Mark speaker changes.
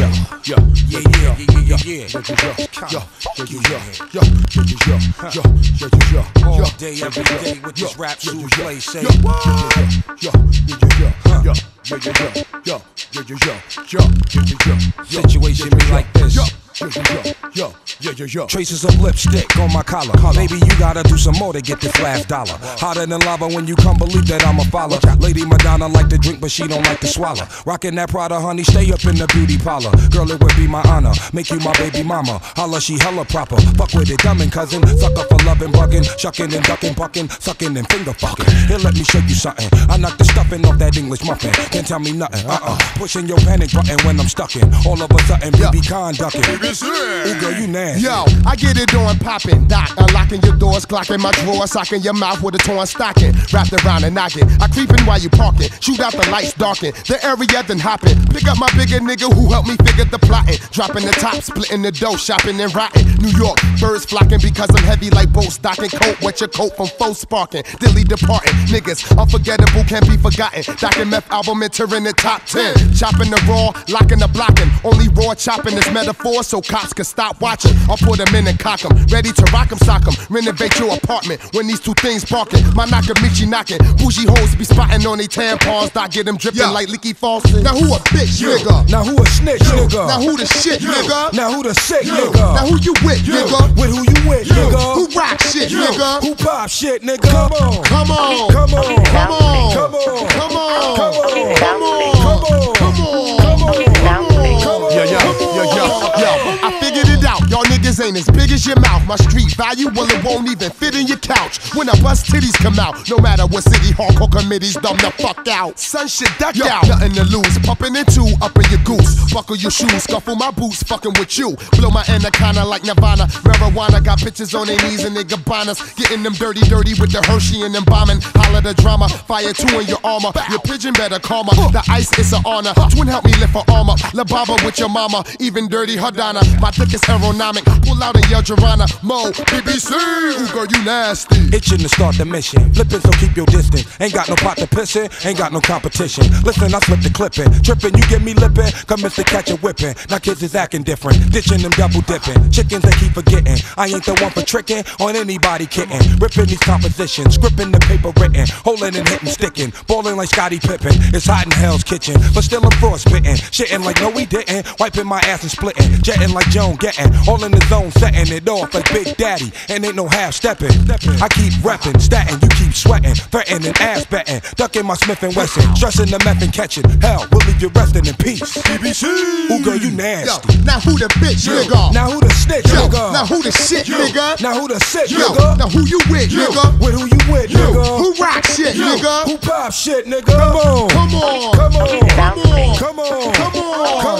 Speaker 1: All day, every day with this rap shoe play. Say situation be like this. Traces of lipstick on my collar. Maybe you gotta do some more to get this last dollar. Hotter than lava when you come believe that I'm a follower. Lady Madonna like to drink, but she don't like to swallow. Rockin' that Prada, honey, stay up in the beauty parlor. Girl, it would be my honor, make you my baby mama. Holla, she hella proper. Fuck with it, dummin' cousin. Sucker for lovin', buggin', shuckin' and duckin', buckin', suckin' and finger fucking. Here, let me show you something. I knock the stuffing off that English muffin. Can't tell me nothing. Pushing your panic button when I'm stuckin'. All of a sudden, BB conductin'. Ooh, girl, you nasty.
Speaker 2: Yo, I get it on poppin', doc, unlocking your doors, clocking my drawers, socking your mouth with a torn stocking, wrapped around and knocking. I creepin' while you parkin', shoot out the lights, darken the area, then hoppin'. Pick up my bigger nigga who helped me figure the plotting, dropping the top, splitting the dough, shopping and rotting. New York, birds flocking because I'm heavy like boat stocking. Coat, wet your coat from foes sparking, dilly departing. Niggas unforgettable, can't be forgotten. Doc and Meth album entering the top 10. Chopping the raw, locking the blocking. Only raw chopping is metaphor, so cops can stop watching. I'll put them in and cock them, ready to rock them, sock them. Renovate your apartment when these two things barking. My Nakamichi knocking, bougie hoes be spotting on they tampons. Doc get them dripping like leaky faucet. Now who a bitch, nigga?
Speaker 1: Now who a snitch, nigga?
Speaker 2: Now who the shit, nigga?
Speaker 1: Now who the sick, nigga?
Speaker 2: Now who you with, nigga?
Speaker 1: With who you with, nigga?
Speaker 2: Who rock shit, nigga?
Speaker 1: Who pop shit, nigga? Come on,
Speaker 2: come on,
Speaker 1: come on,
Speaker 2: come on,
Speaker 1: come on,
Speaker 2: come on,
Speaker 1: come on,
Speaker 2: come on,
Speaker 1: come on,
Speaker 2: come on, come on. Yo, I figured it out. Y'all niggas ain't as big as your mouth. My street value, well, it won't even fit in your couch. When I bust titties come out, no matter what city hardcore committees dumb the fuck out. Son shit duck out, nothing to lose. Pumping in two, up in your goose. Buckle your shoes, scuffle my boots, fucking with you. Blow my anaconda like Nirvana. Marijuana got bitches on their knees and they gabanas. Getting them dirty with the Hershey and them bombing. Holla the drama, fire two in your armor. Your pigeon better calmer. The ice is an honor. Twin help me lift her armor. La Baba with your mama, even dirty Hardana. My dick is aerodynamic. Pull out and yell Joanna. Mo, BBC, ooh girl, you nasty.
Speaker 1: Itching to start the mission. Flippin', so keep your distance. Ain't got no pot to piss in, ain't got no competition. Listen, I slip the clippin'. Trippin', you get me lippin'. Come Mr. Catch a whippin'. Now kids is acting different. Ditching them double dippin'. Chickens they keep forgetting. I ain't the one for trickin' on anybody kitten. Rippin' these compositions. Scrippin' the paper written. Holdin' and hittin', stickin'. Ballin' like Scottie Pippen. It's hot in Hell's Kitchen. But still I'm frostbitten. Shittin' like no we didn't. Wiping my ass and splitting. Jetting like Joan Getting. All in the zone, setting it off like Big Daddy. And ain't no half stepping. I keep reppin', stattin', you keep sweating. Threatening, ass betting. Ducking my Smith and Wesson. Stressing the meth and catching. Hell, we'll leave you resting in peace. BBC. Ooh, girl, you nasty.
Speaker 2: Yo, now who the bitch, nigga?
Speaker 1: Now who the snitch, nigga?
Speaker 2: Now who the shit, nigga?
Speaker 1: Now who the sick, nigga?
Speaker 2: Now who you with, nigga?
Speaker 1: With who you with, nigga?
Speaker 2: Who rock shit, nigga?
Speaker 1: Who pop shit, nigga? Come on,
Speaker 2: come on,
Speaker 1: come on,
Speaker 2: come on,
Speaker 1: come on, come on, come on.